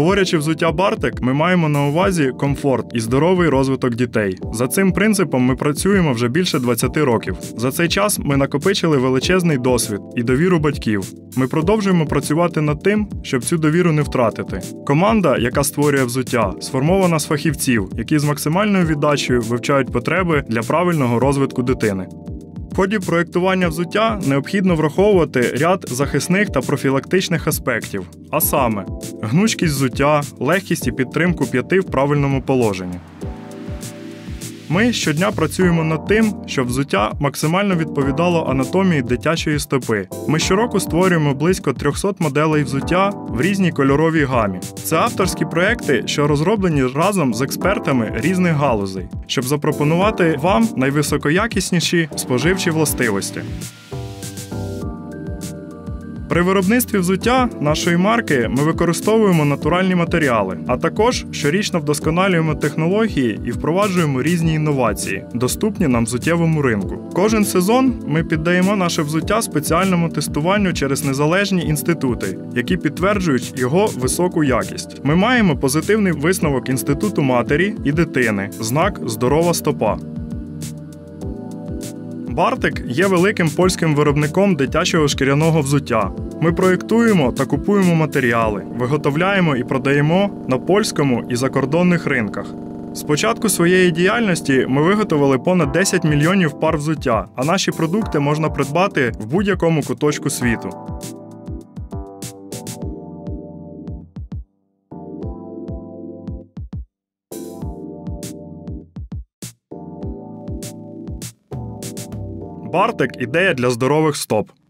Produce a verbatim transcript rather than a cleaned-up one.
Говорячи взуття Бартек, ми маємо на увазі комфорт і здоровий розвиток дітей. За цим принципом ми працюємо вже більше двадцяти років. За цей час ми накопичили величезний досвід і довіру батьків. Ми продовжуємо працювати над тим, щоб цю довіру не втратити. Команда, яка створює взуття, сформована з фахівців, які з максимальною віддачею вивчають потреби для правильного розвитку дитини. В ході проєктування взуття необхідно враховувати ряд захисних та профілактичних аспектів, а саме гнучкість взуття, легкість і підтримку п'яти в правильному положенні. Ми щодня працюємо над тим, щоб взуття максимально відповідало анатомії дитячої стопи. Ми щороку створюємо близько трьохсот моделей взуття в різній кольоровій гамі. Це авторські проекти, що розроблені разом з експертами різних галузей, щоб запропонувати вам найвисокоякісніші споживчі властивості. При виробництві взуття нашої марки ми використовуємо натуральні матеріали, а також щорічно вдосконалюємо технології і впроваджуємо різні інновації, доступні на взуттєвому ринку. Кожен сезон ми піддаємо наше взуття спеціальному тестуванню через незалежні інститути, які підтверджують його високу якість. Ми маємо позитивний висновок Інституту матері і дитини, знак «Здорова стопа». Бартек є великим польським виробником дитячого шкіряного взуття. Ми проєктуємо та купуємо матеріали, виготовляємо і продаємо на польському і закордонних ринках. З початку своєї діяльності ми виготовили понад десять мільйонів пар взуття, а наші продукти можна придбати в будь-якому куточку світу. Бартек – ідея для здорових стоп.